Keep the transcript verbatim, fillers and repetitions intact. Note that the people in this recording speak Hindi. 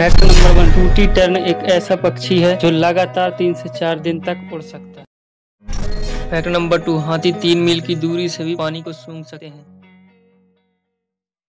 फैक्ट नंबर वन, टूटी टर्न एक ऐसा पक्षी है जो लगातार तीन से चार दिन तक उड़ सकता है। फैक्ट नंबर टू, हाथी तीन मील की दूरी से भी पानी को सूंघ सकते हैं।